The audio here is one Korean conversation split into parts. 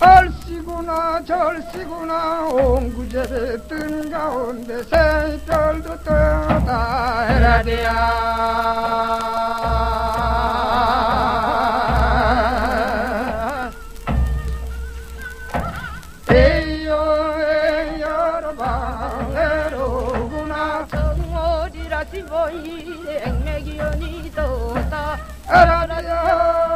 얼씨구나 절씨구나 옹구제배 뜬 가운데 새별도 떠다 헤라디야 에이요 에이여로바 에로구나 정어리라 지보이 액맥이연이 떴다 헤라디야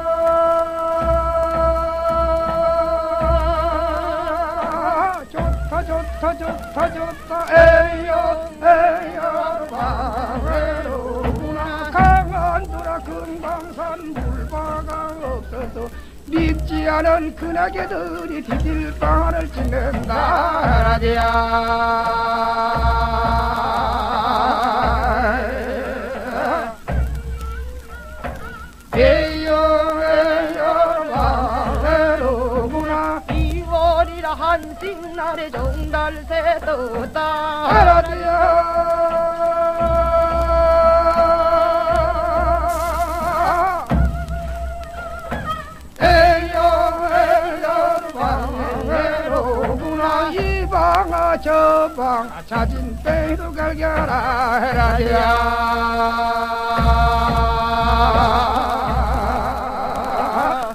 좋다 에이요 에이여로바 에로구나 강한도라 금강산 물바가 없어서 믿지 않은 그나개들이 디딜방을 찍는다 라디야 에이요 에이여 마에로구나 2월이라 한식날에 정달새 떴다 라디야 저방 자진 빼도 갈겨라 헤라디야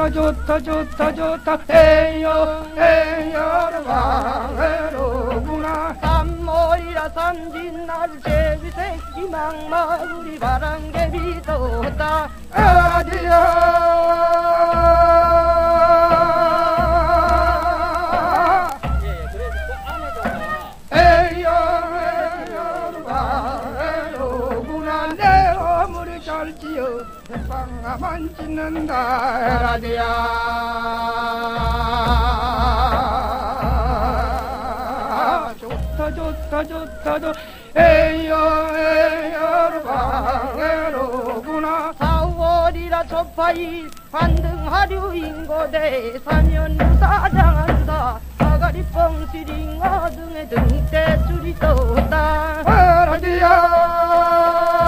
좋다 에이요 에이요 바에로구나 삼월이라 삼진날 제비새끼 막마구리 바람개비 떴다 헤라디야 지어 빵가만 찢는다 헤라디야 좋다 에이요 에이요 방에로구나 4월이라 초파이 반등하류인고대 사면사장한다 사가리 뻥시링어 등에 등대줄이 떴다 헤라디야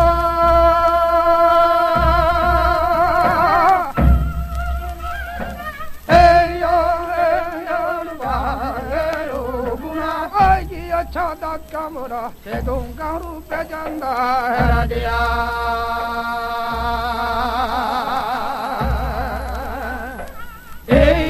쳐다 까물어 대동강으로 빼잔다 헤라디야 에이